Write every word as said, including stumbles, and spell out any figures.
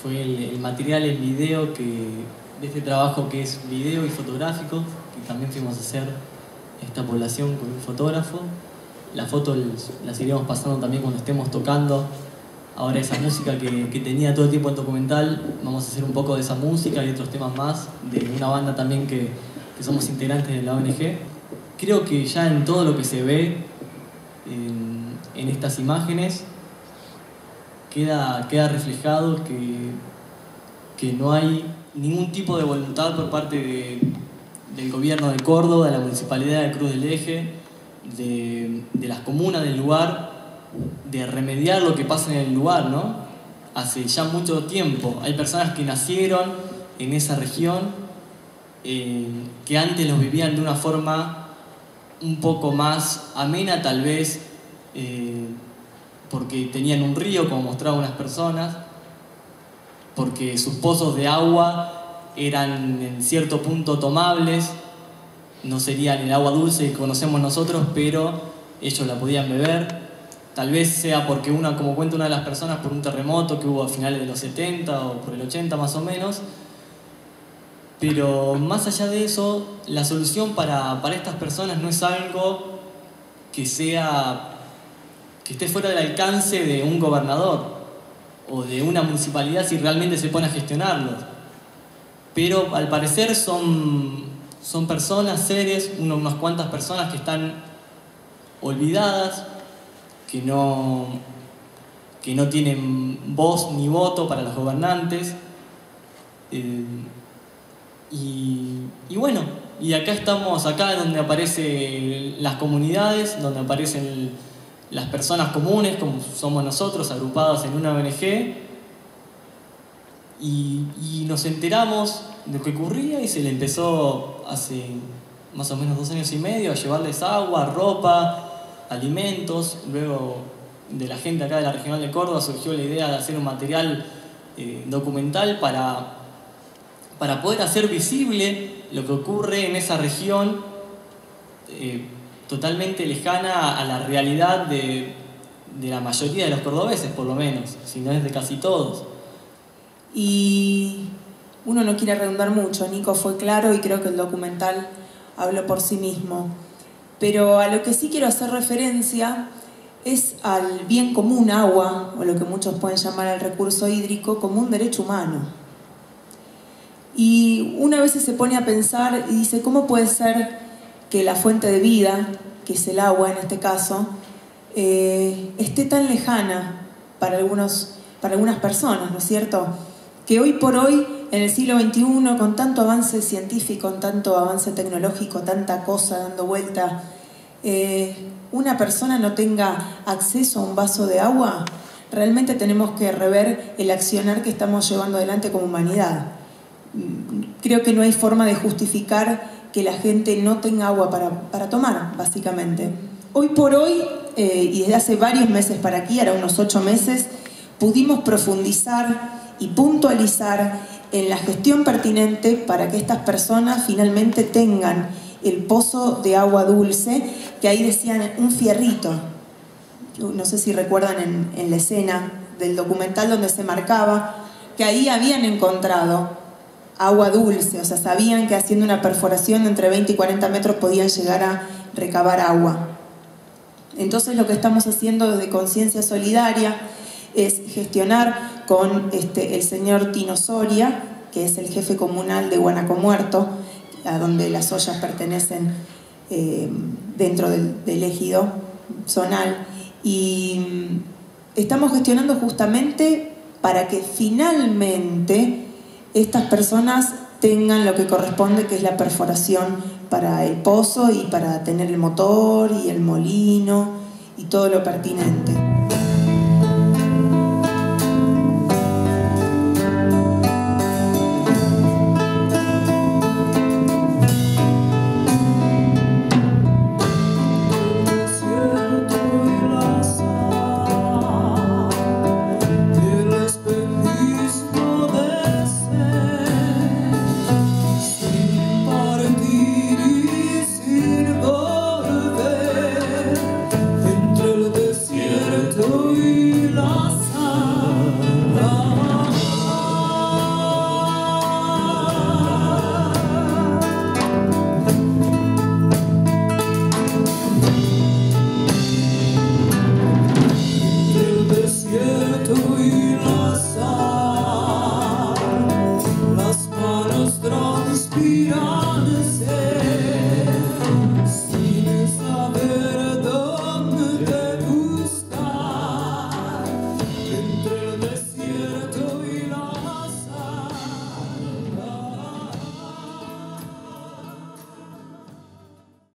fue el, el material en video que, de este trabajo que es video y fotográfico, que también fuimos a hacer esta población con un fotógrafo. La foto las iremos pasando también cuando estemos tocando. Ahora esa música que, que tenía todo el tiempo el documental, vamos a hacer un poco de esa música y otros temas más, de una banda también que, que somos integrantes de la O N G. Creo que ya en todo lo que se ve en, en estas imágenes queda, queda reflejado que, que no hay ningún tipo de voluntad por parte de, del gobierno de Córdoba, de la Municipalidad de Cruz del Eje, de, de las comunas del lugar, de remediar lo que pasa en el lugar, ¿no? Hace ya mucho tiempo. Hay personas que nacieron en esa región, eh, que antes los vivían de una forma un poco más amena, tal vez, eh, porque tenían un río, como mostraban unas personas, porque sus pozos de agua eran en cierto punto tomables, no serían el agua dulce que conocemos nosotros, pero ellos la podían beber. Tal vez sea porque una, como cuenta una de las personas, por un terremoto que hubo a finales de los setenta o por el ochenta más o menos. Pero más allá de eso, la solución para, para estas personas no es algo que sea, que esté fuera del alcance de un gobernador o de una municipalidad si realmente se pone a gestionarlos. Pero al parecer son, son personas, seres, unas cuantas personas que están olvidadas, que no, que no tienen voz ni voto para los gobernantes. Eh, y, y bueno, y acá estamos, acá donde aparecen las comunidades, donde aparecen las personas comunes, como somos nosotros, agrupadas en una O N G, y, y nos enteramos de lo que ocurría y se le empezó hace más o menos dos años y medio a llevarles agua, ropa, alimentos. Luego de la gente acá de la Regional de Córdoba surgió la idea de hacer un material eh, documental para, para poder hacer visible lo que ocurre en esa región eh, totalmente lejana a la realidad de, de la mayoría de los cordobeses, por lo menos, si no es de casi todos. Y uno no quiere redundar mucho, Nico fue claro y creo que el documental habló por sí mismo. Pero a lo que sí quiero hacer referencia es al bien común agua, o lo que muchos pueden llamar el recurso hídrico, como un derecho humano. Y una vez se pone a pensar y dice, ¿cómo puede ser que la fuente de vida, que es el agua en este caso, eh, esté tan lejana para, algunos, para algunas personas, ¿no es cierto? Que hoy por hoy, en el siglo veintiuno, con tanto avance científico, con tanto avance tecnológico, tanta cosa dando vuelta, eh, una persona no tenga acceso a un vaso de agua, realmente tenemos que rever el accionar que estamos llevando adelante como humanidad. Creo que no hay forma de justificar que la gente no tenga agua para, para tomar, básicamente. Hoy por hoy, eh, y desde hace varios meses para aquí, ahora unos ocho meses, pudimos profundizar y puntualizar en la gestión pertinente para que estas personas finalmente tengan el pozo de agua dulce, que ahí decían un fierrito. No sé si recuerdan en, en la escena del documental donde se marcaba que ahí habían encontrado agua dulce, o sea, sabían que haciendo una perforación de entre veinte y cuarenta metros podían llegar a recabar agua. Entonces lo que estamos haciendo desde Conciencia Solidaria es gestionar con este, el señor Tino Soria, que es el jefe comunal de Guanacomuerto, a donde las ollas pertenecen eh, dentro del, del ejido zonal, y estamos gestionando justamente para que finalmente estas personas tengan lo que corresponde, que es la perforación para el pozo y para tener el motor y el molino y todo lo pertinente.